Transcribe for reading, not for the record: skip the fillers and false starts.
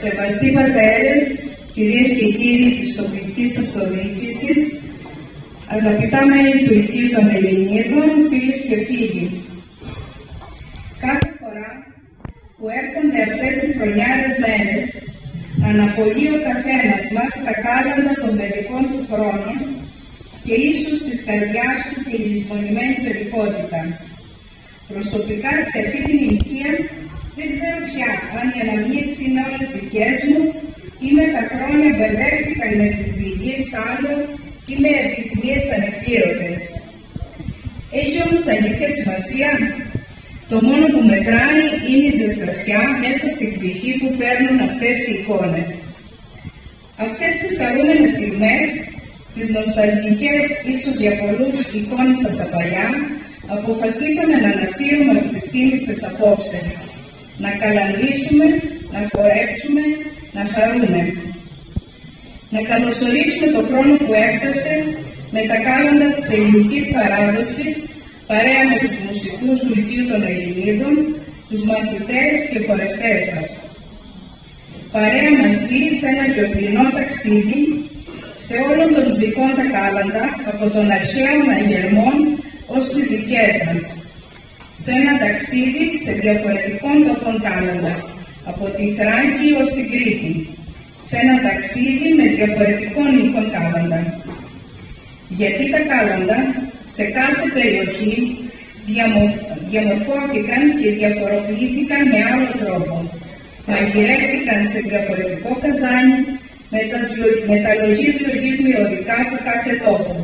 σεβαστοί πατέρες, κυρίες και κύριοι της τοπικής αυτοδιοίκησης, αγαπητά μέλη του Λυκείου των Ελληνίδων, φίλες και φίλοι. Κάθε φορά που έρχονται αυτές οι χρονιάρες μέρες, αναπολύει ο καθένας μας τα κάλαντα των παιδικών του χρόνων και ίσως της καρδιάς του τη λησμονημένη παιδικότητα. Προσωπικά σε αυτή την ηλικία δεν ξέρω πια αν οι αναμνήσεις είναι όλες δικές μου ή με τα χρόνια μπερδεύτηκαν με τις διηγίες άλλων ή με επιθυμίες ανεκπλήρωτες. Έχει όμως αλήθεια σημασία. Το μόνο που μετράει είναι η ζεστασιά μέσα στην ψυχή που φέρνουν αυτές οι εικόνες. Αυτές τις χαρούμενες στιγμές, τις νοσταλγικές ίσως για πολλούς εικόνες από τα παλιά, αποφασίσαμε να ανασύρουμε από τις κίνησες απόψε. Να καλανδίσουμε, να χορέψουμε, να χαρούμε. Να καλωσορίσουμε το χρόνο που έφτασε με τα κάλαντα της ελληνικής παράδοσης, παρέα με τους μουσικούς του Λυκείου των Ελληνίδων, τους μαθητές και χορευτές σας. Παρέα μαζί σε ένα γιορτινό ταξίδι, σε όλων των μουσικών τα κάλαντα, από των αρχαίων αγερμών ως τις δικές μας. Σε ένα ταξίδι σε διαφορετικών τοπών κάλαντα, από τη Θράκη ως την Κρήτη. Σε ένα ταξίδι με διαφορετικών ήχων κάλαντα. Γιατί τα κάλαντα σε κάθε περιοχή διαμορφώθηκαν και διαφοροποιήθηκαν με άλλο τρόπο. Μαγειρεύτηκαν σε διαφορετικό καζάνι, μεταλογής λογής μυρωδικά του κάθε τόπο.